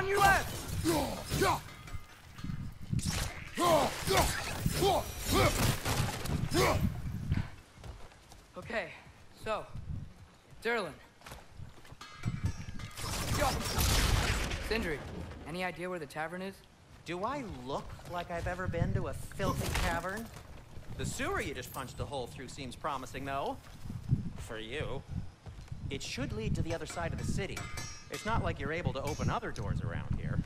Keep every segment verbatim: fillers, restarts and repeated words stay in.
On your left! Okay, so, Durlin. Sindri, any idea where the tavern is? Do I look like I've ever been to a filthy tavern? The sewer you just punched a hole through seems promising, though. For you. It should lead to the other side of the city. It's not like you're able to open other doors around here.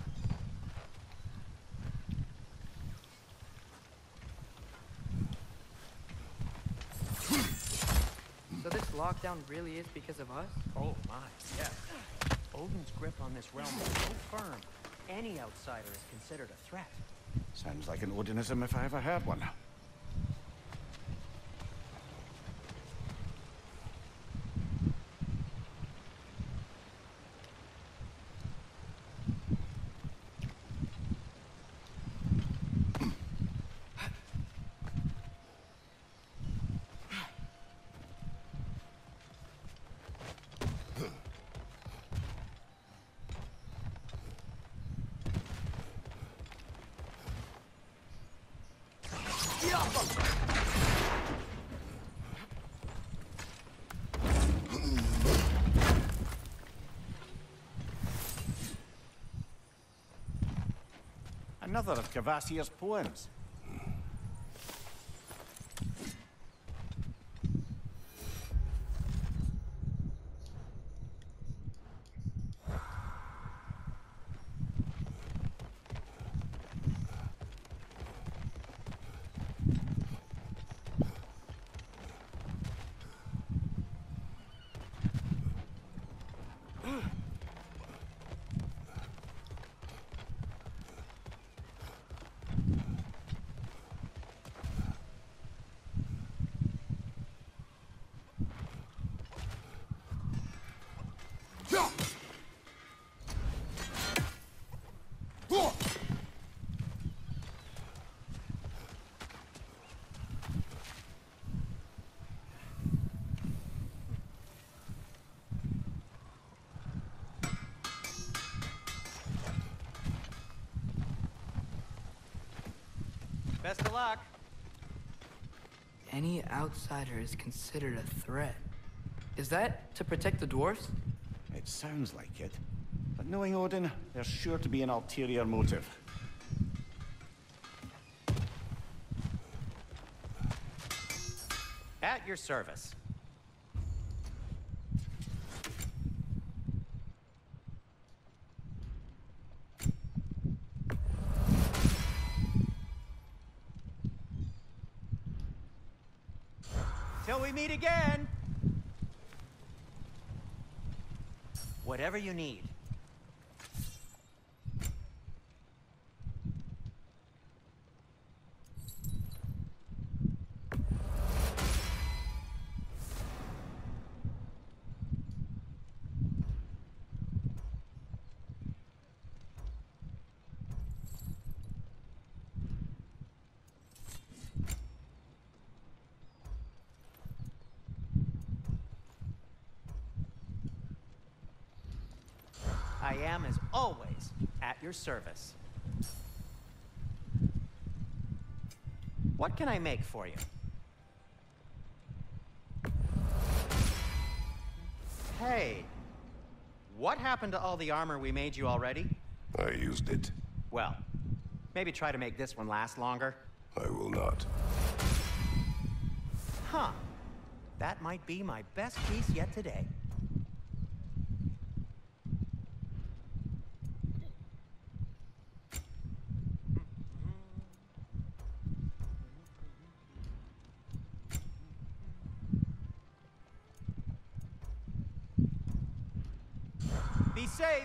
So this lockdown really is because of us? Oh my, yeah. Odin's grip on this realm is so firm, any outsider is considered a threat. Sounds like an Odinism if I ever heard one. Another of Kvasir's poems. Best of luck. Any outsider is considered a threat. Is that to protect the dwarves? It sounds like it. But knowing Odin, there's sure to be an ulterior motive. At your service. Till we meet again. Whatever you need. I am, as always, at your service. What can I make for you? Hey, what happened to all the armor we made you already? I used it. Well, maybe try to make this one last longer. I will not. Huh. That might be my best piece yet today. Be safe.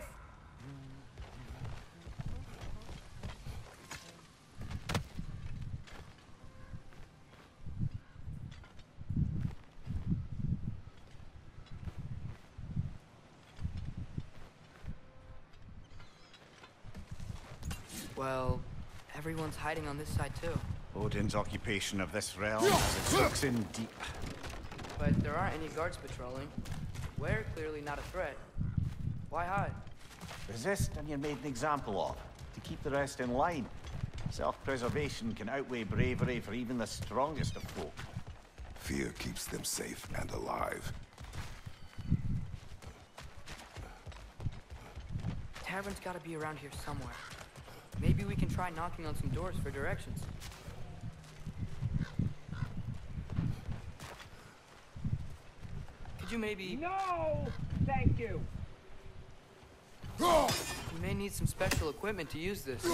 Well, everyone's hiding on this side too. Odin's occupation of this realm has its hooks in deep. But there aren't any guards patrolling. We're clearly not a threat. Why hide? Resist and you're made an example of, to keep the rest in line. Self-preservation can outweigh bravery for even the strongest of folk. Fear keeps them safe and alive. Tavern's gotta be around here somewhere. Maybe we can try knocking on some doors for directions. Could you maybe... No! Thank you! You may need some special equipment to use this.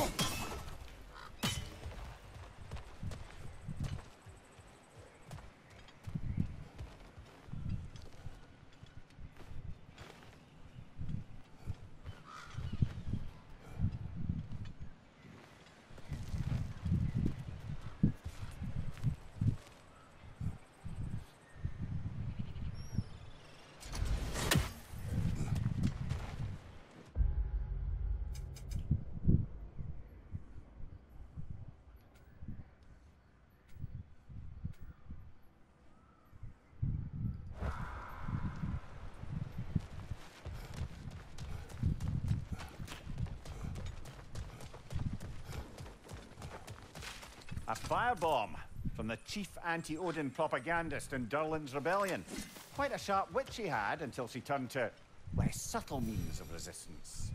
A firebomb from the chief anti-Odin propagandist in Durlin's rebellion. Quite a sharp wit she had until she turned to less subtle means of resistance.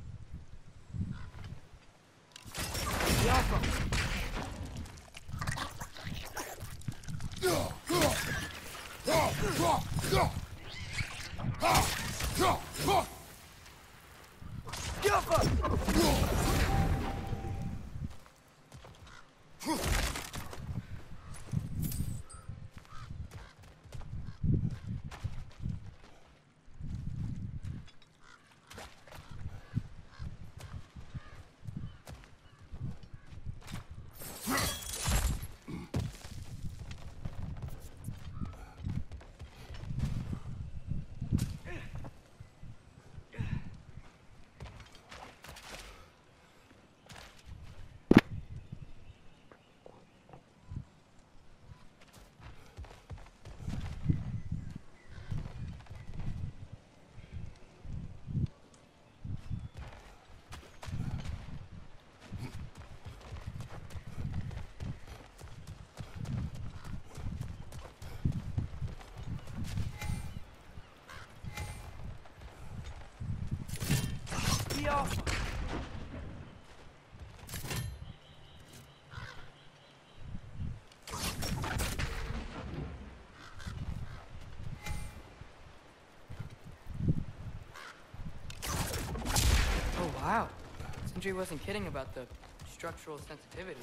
Oh, wow. Sindri wasn't kidding about the structural sensitivity.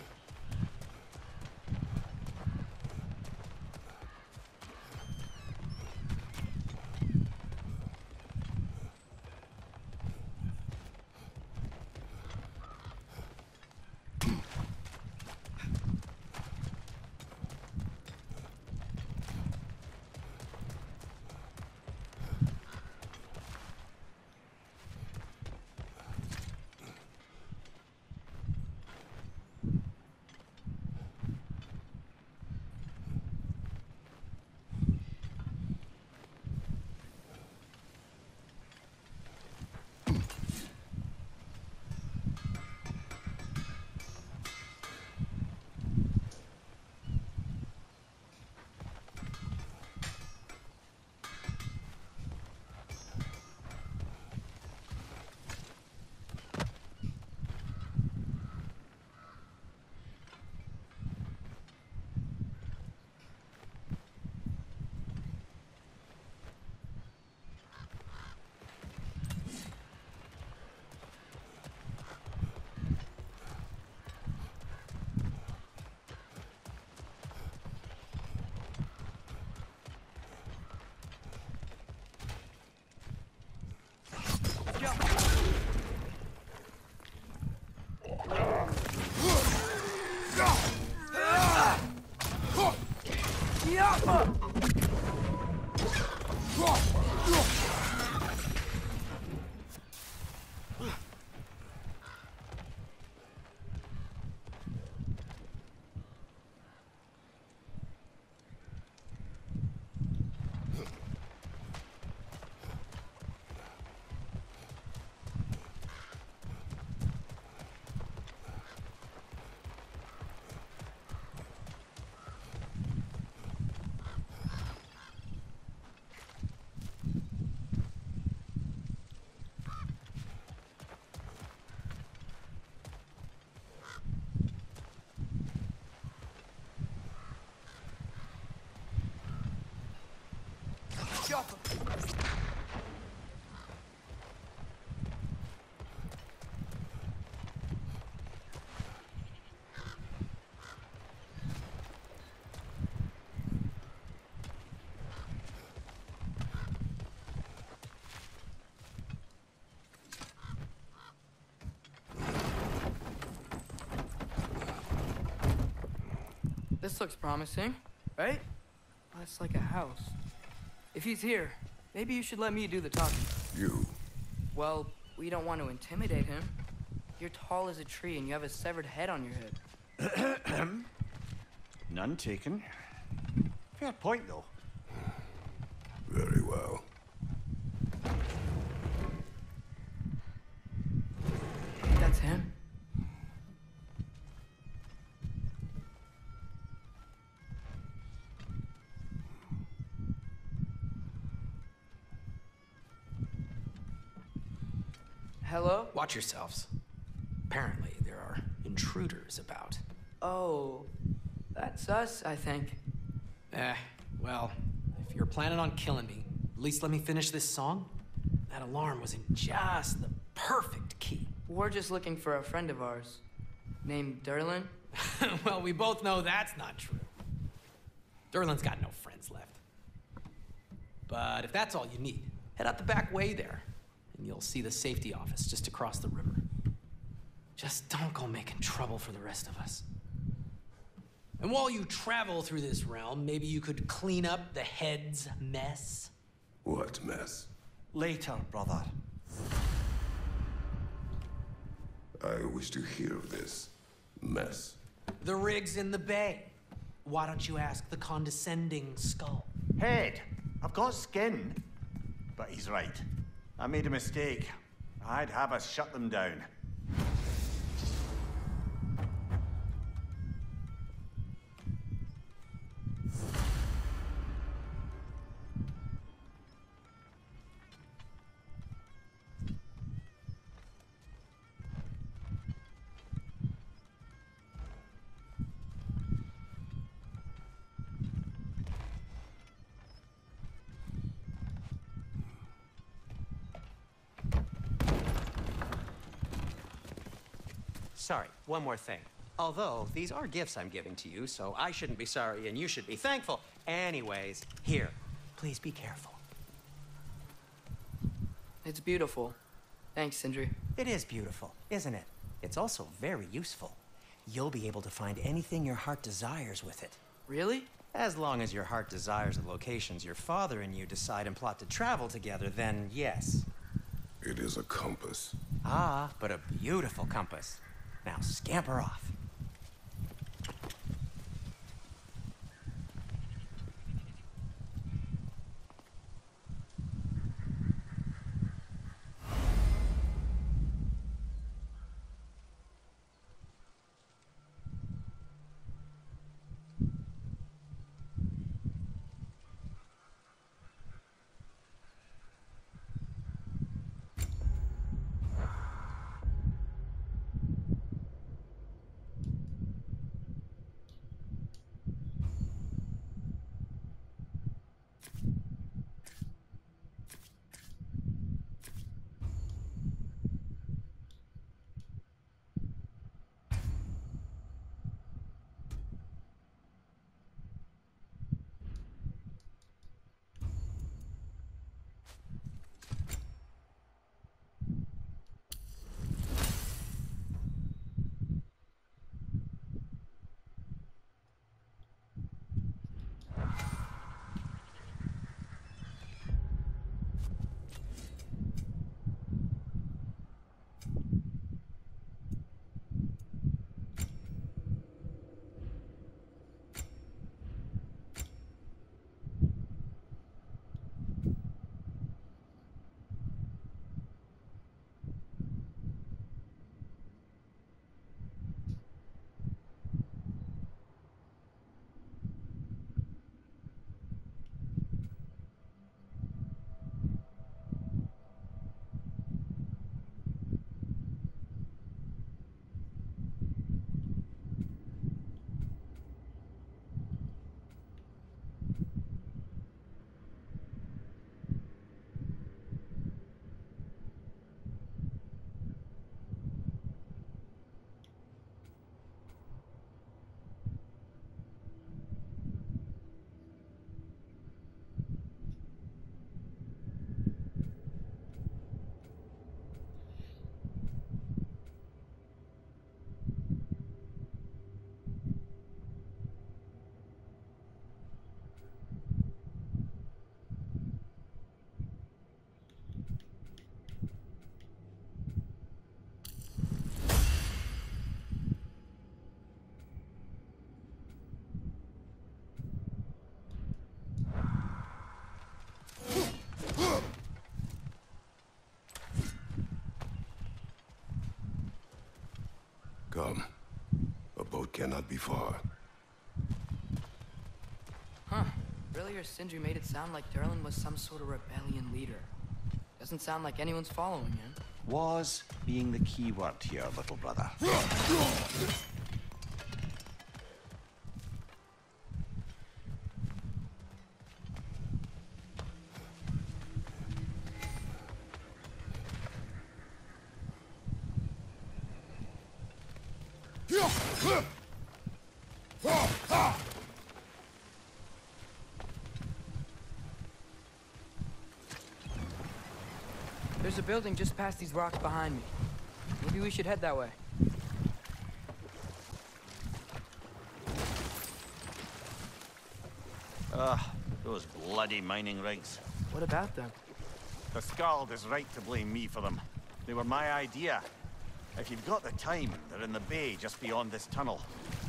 chopper. This looks promising, right? That's like a house. If he's here, maybe you should let me do the talking. You. Well, we don't want to intimidate him. You're tall as a tree and you have a severed head on your head. None taken. Fair point, though. Very well. That's him. Hello? Watch yourselves. Apparently, there are intruders about. Oh, that's us, I think. Eh, well, if you're planning on killing me, at least let me finish this song. That alarm was in just the perfect key. We're just looking for a friend of ours named Durlin. Well, we both know that's not true. Durlin's got no friends left. But if that's all you need, head out the back way there, and you'll see the safety office just across the river. Just don't go making trouble for the rest of us. And while you travel through this realm, maybe you could clean up the head's mess. What mess? Later, brother. I wish to hear of this mess. The rig's in the bay. Why don't you ask the condescending skull? Head, I've got skin. But he's right. I made a mistake. I'd have us shut them down. Sorry, one more thing. Although, these are gifts I'm giving to you, so I shouldn't be sorry and you should be thankful. Anyways, here, please be careful. It's beautiful. Thanks, Sindri. It is beautiful, isn't it? It's also very useful. You'll be able to find anything your heart desires with it. Really? As long as your heart desires the locations your father and you decide and plot to travel together, then yes. It is a compass. Ah, but a beautiful compass. Now scamper off. Come. A boat cannot be far. Huh. Earlier, Sindri made it sound like Durlin was some sort of rebellion leader. Doesn't sound like anyone's following him. Was being the key word here, little brother. There's a building just past these rocks behind me. Maybe we should head that way. Ugh, those bloody mining rigs. What about them? The Skald is right to blame me for them. They were my idea. If you've got the time, they're in the bay just beyond this tunnel.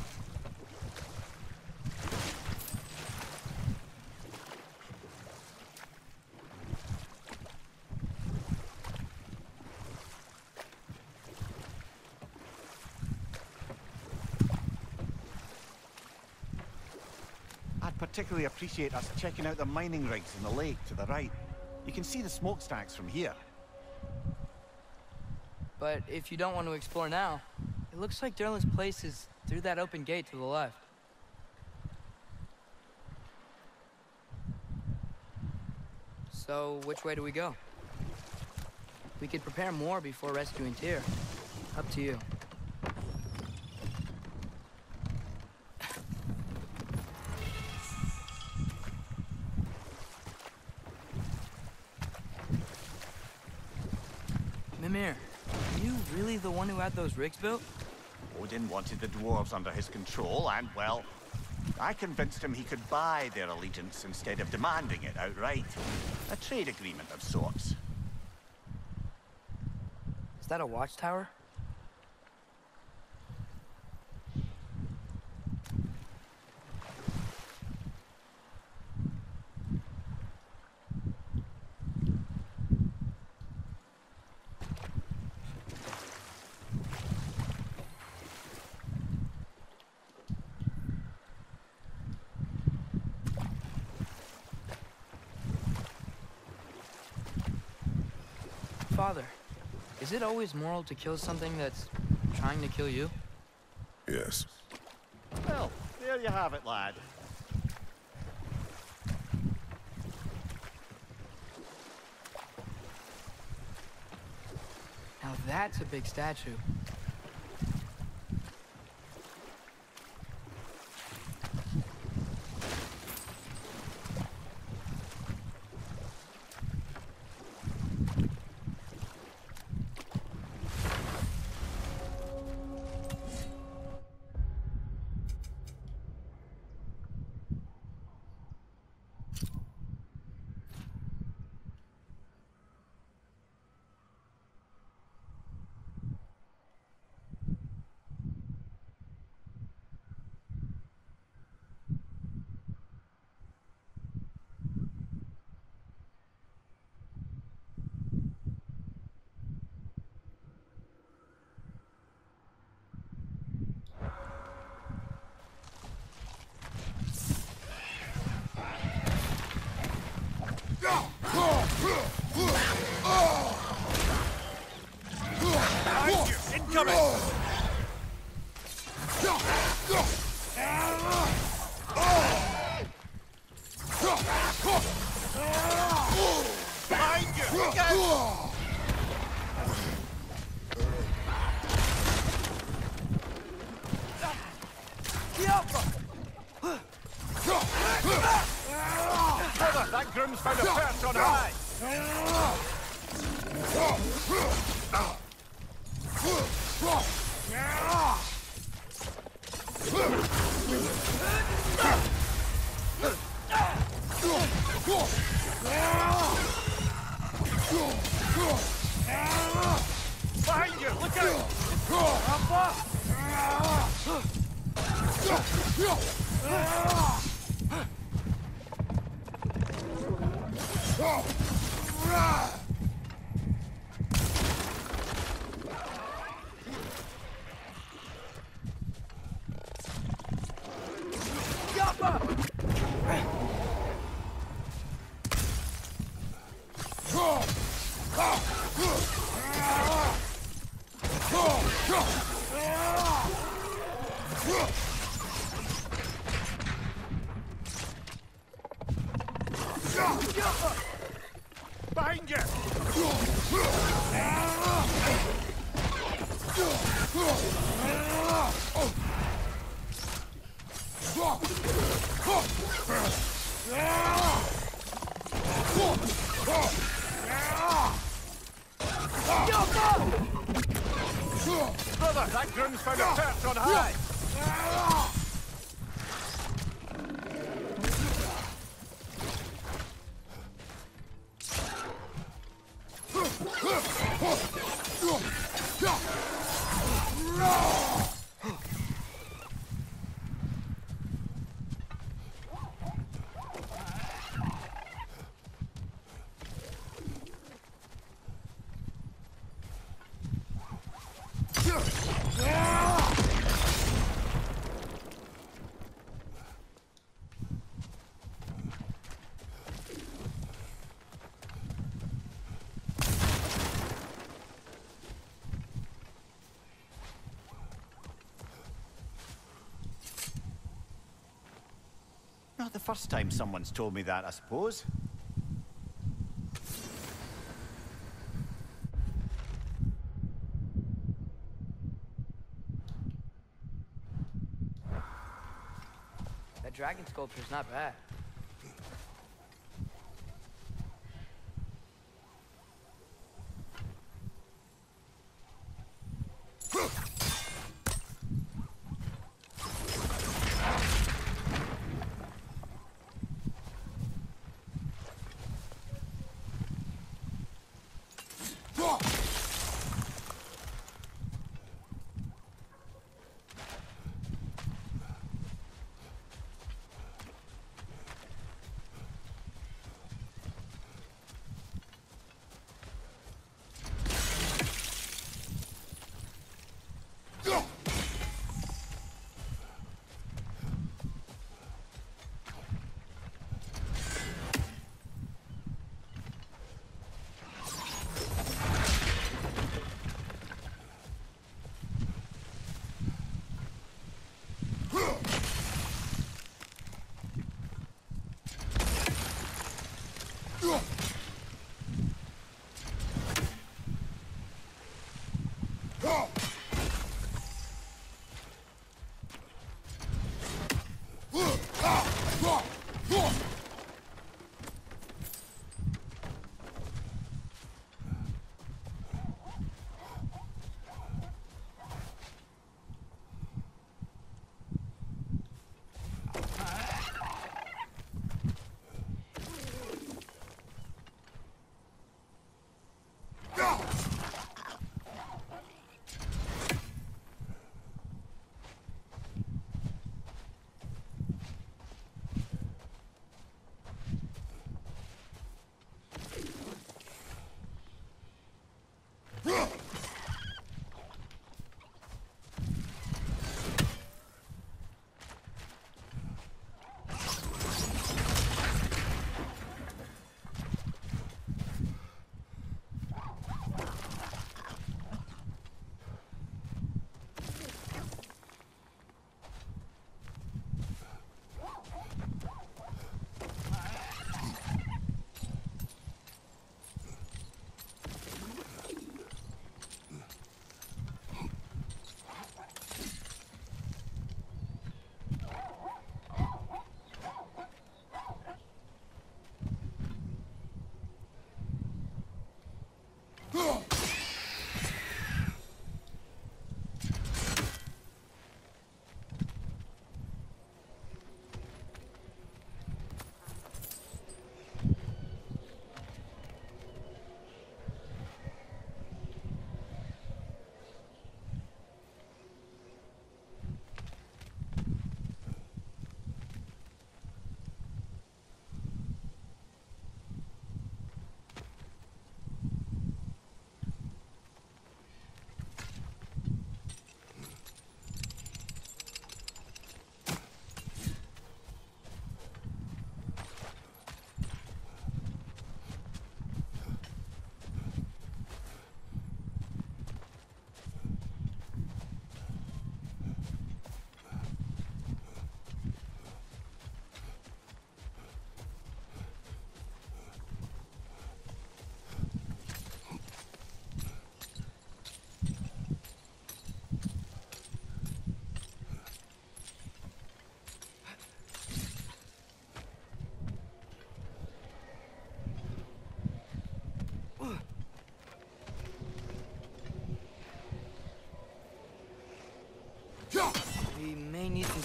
I'd particularly appreciate us checking out the mining rigs in the lake to the right. You can see the smokestacks from here. But if you don't want to explore now, it looks like Durlin's place is through that open gate to the left. So, which way do we go? We could prepare more before rescuing Tyr. Up to you. Mimir, are you really the one who had those rigs built? Odin wanted the dwarves under his control, and, well, I convinced him he could buy their allegiance instead of demanding it outright. A trade agreement of sorts. Is that a watchtower? Father, is it always moral to kill something that's trying to kill you? Yes. Well, there you have it, lad. Now that's a big statue. Brother, that groom's found a perch on high! Behind you! Look out! Behind you! Brother, that groom's found a perch on high! Not the first time someone's told me that, I suppose. That dragon sculpture's not bad.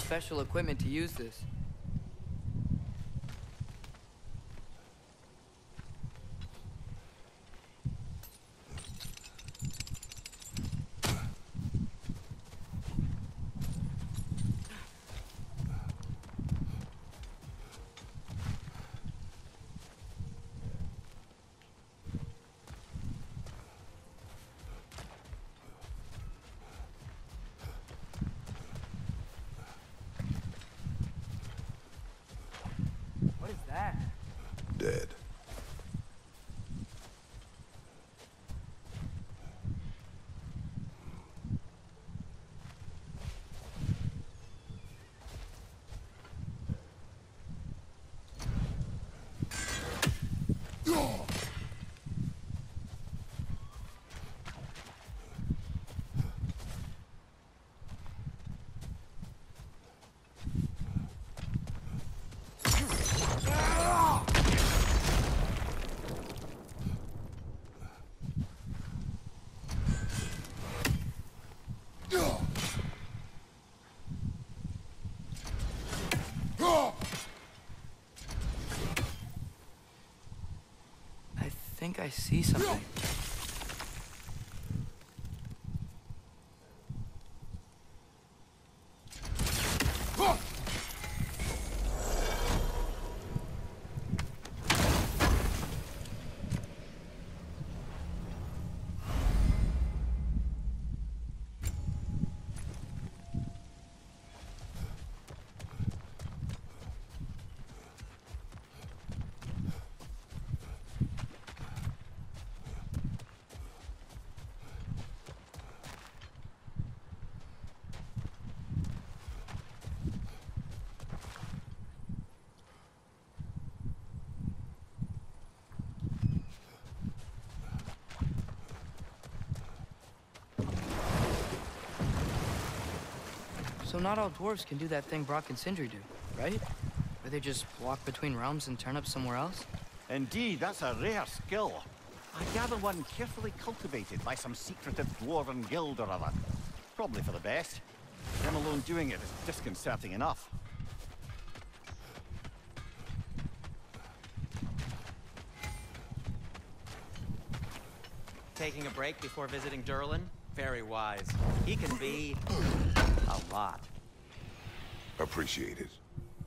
special equipment to use this. What is that? Dead. I think I see something. So not all dwarves can do that thing Brock and Sindri do, right? Where they just walk between realms and turn up somewhere else? Indeed, that's a rare skill. I gather one carefully cultivated by some secretive dwarven guild or other. Probably for the best. Them alone doing it is disconcerting enough. Taking a break before visiting Durlin? Very wise. He can be a lot. Appreciate it.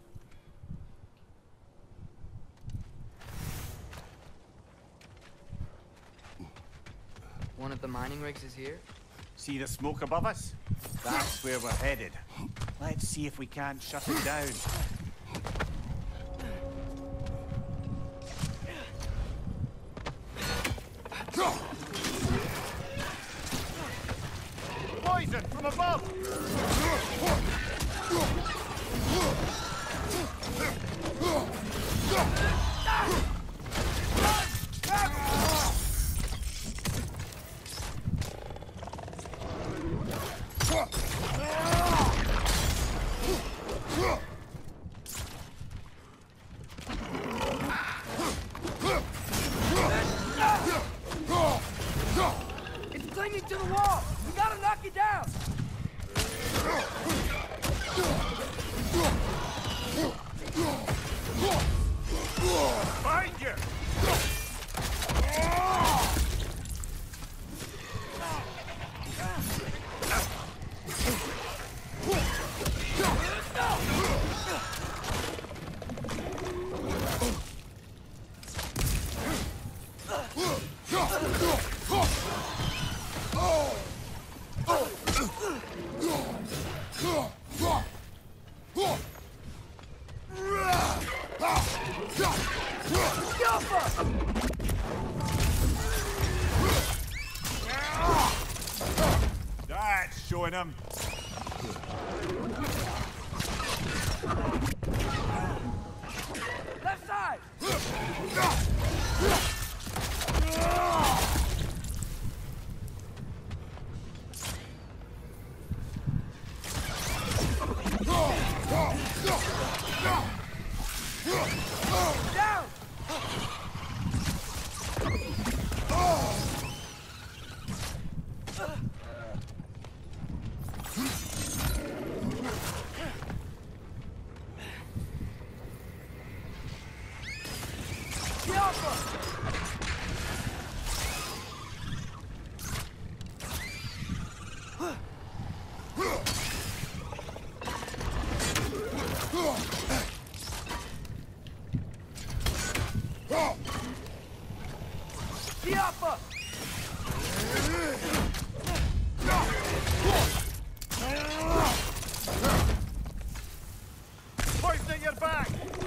One of the mining rigs is here? See the smoke above us? That's where we're headed. Let's see if we can't shut it down. Poison from above! It's clinging to the wall! We gotta knock it down! Behind you! That's showing him. Left side! Down! Tiapa! Poisoning your back!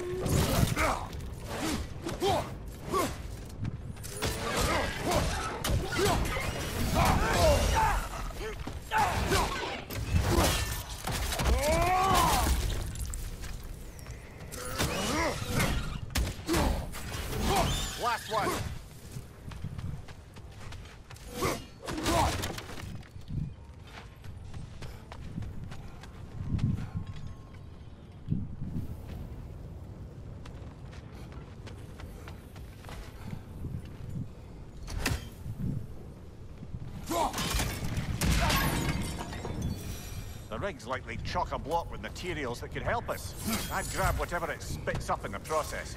Last one! The rig's likely chock-a-block with materials that could help us. I'd grab whatever it spits up in the process.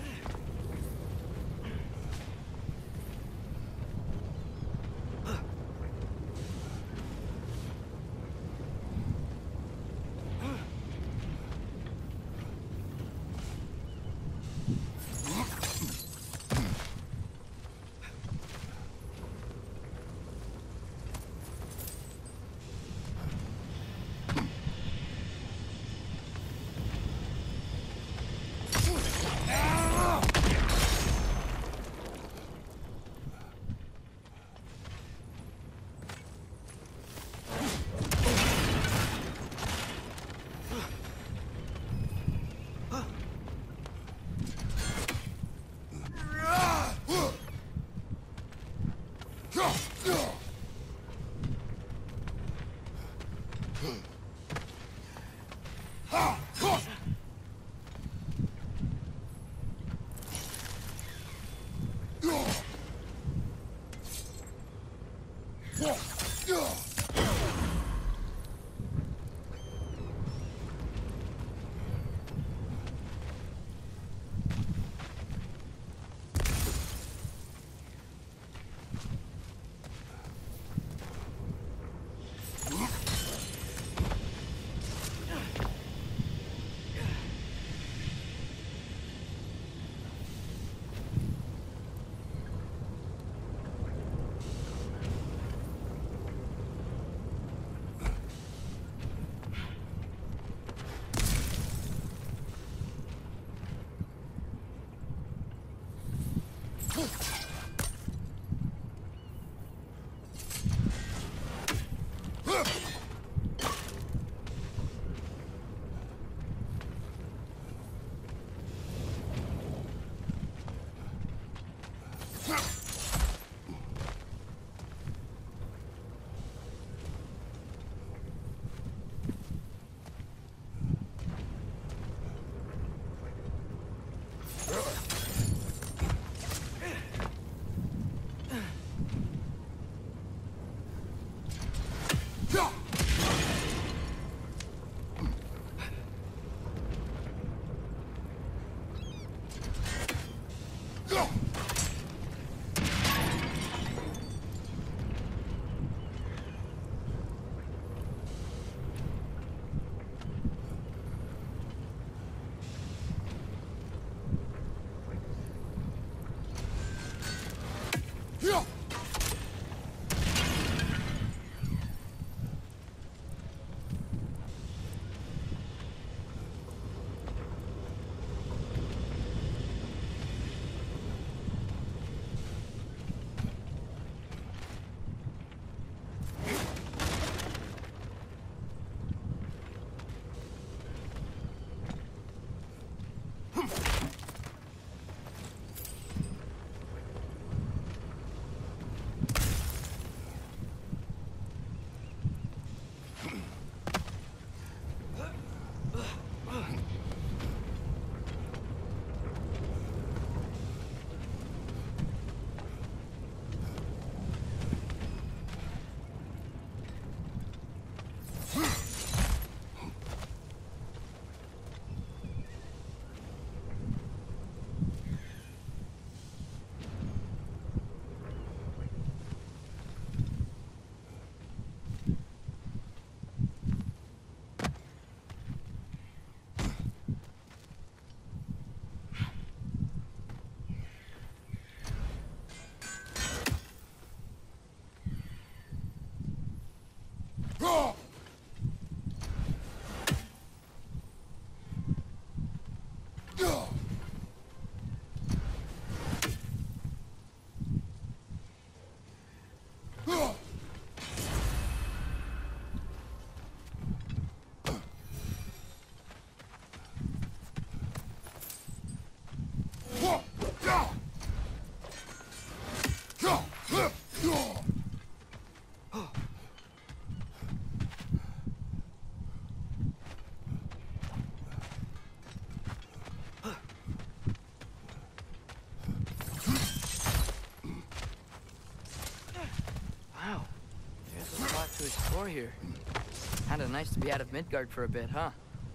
door here. Kinda nice to be out of Midgard for a bit, huh?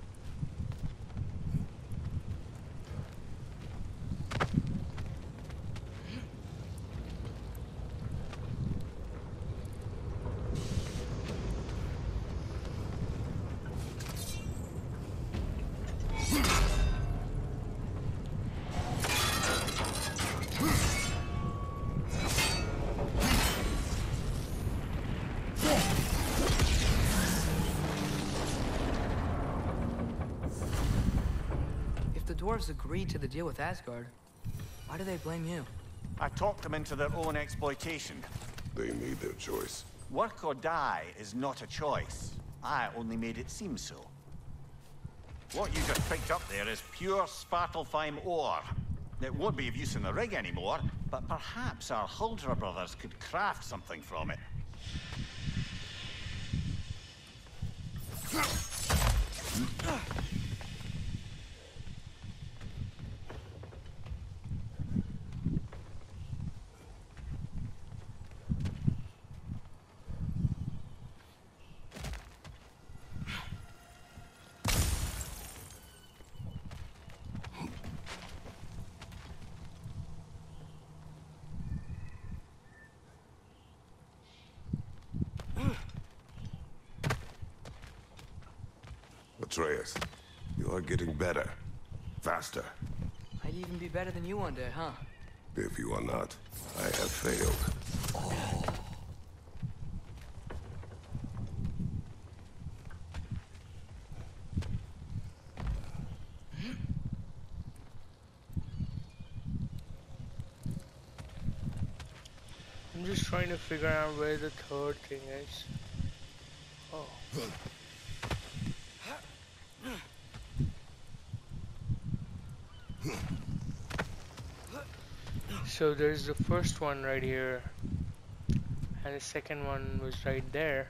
Dwarves agreed to the deal with Asgard. Why do they blame you? I talked them into their own exploitation. They made their choice. Work or die is not a choice. I only made it seem so. What you just picked up there is pure Svartalfheim ore. It won't be of use in the rig anymore, but perhaps our Huldra brothers could craft something from it. Atreus, you are getting better. Faster. I'd even be better than you one day, huh? If you are not, I have failed. I'm just trying to figure out where the third thing is. Oh. So there's the first one right here, and the second one was right there.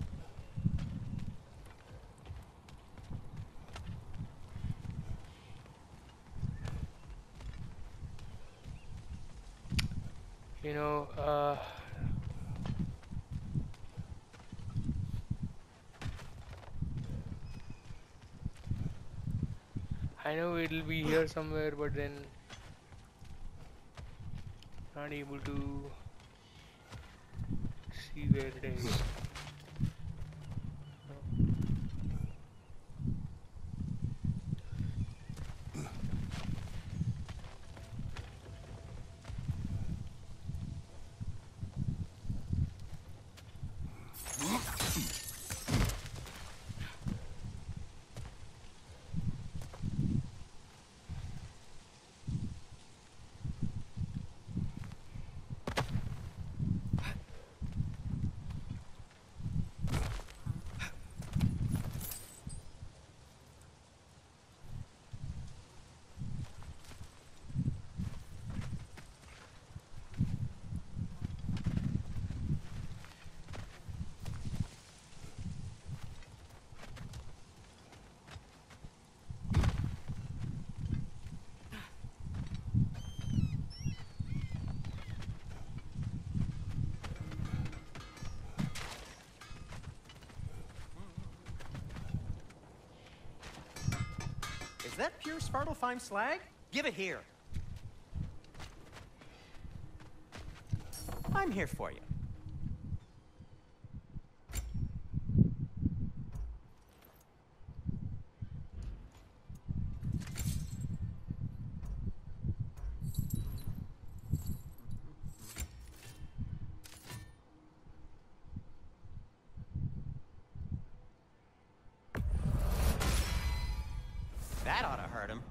You know, uh, I know it'll be here somewhere, but then not able to see where it is. Is that pure Svartalfheim slag? Give it here. I'm here for you. That ought to hurt him.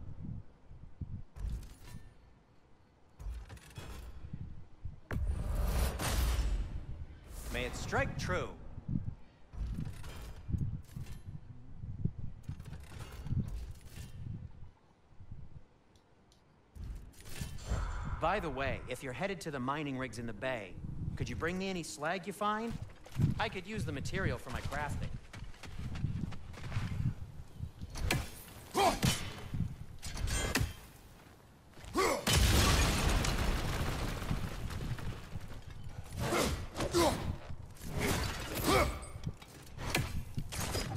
May it strike true. By the way, if you're headed to the mining rigs in the bay, could you bring me any slag you find? I could use the material for my crafting.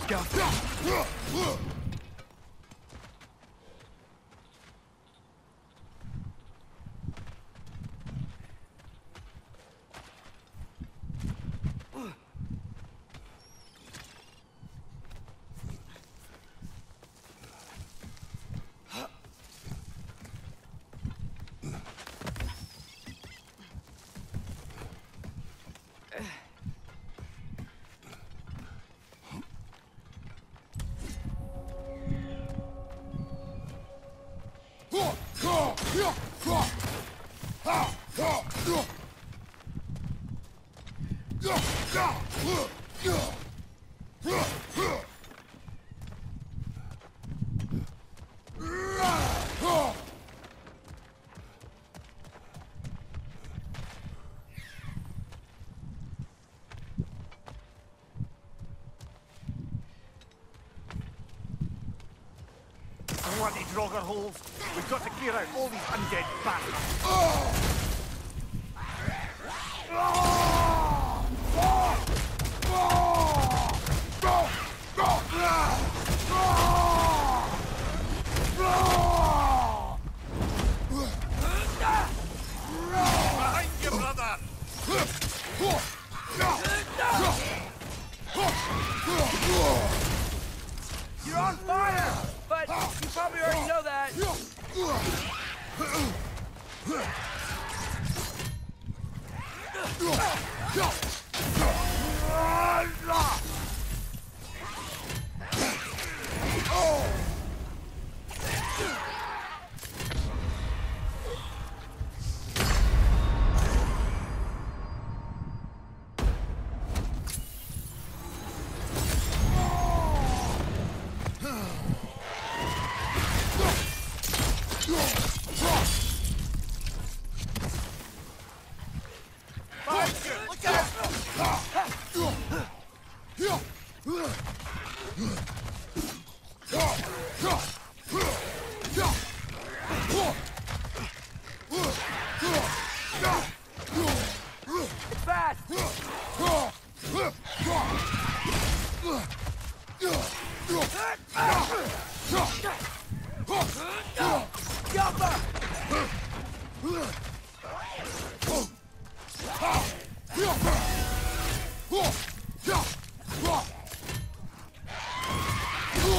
Bloody Draugr holes. We've got to clear out all these undead bastards. Behind you, brother! You're on fire! But you probably already know that.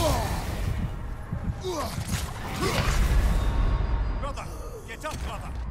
Brother, get up, brother!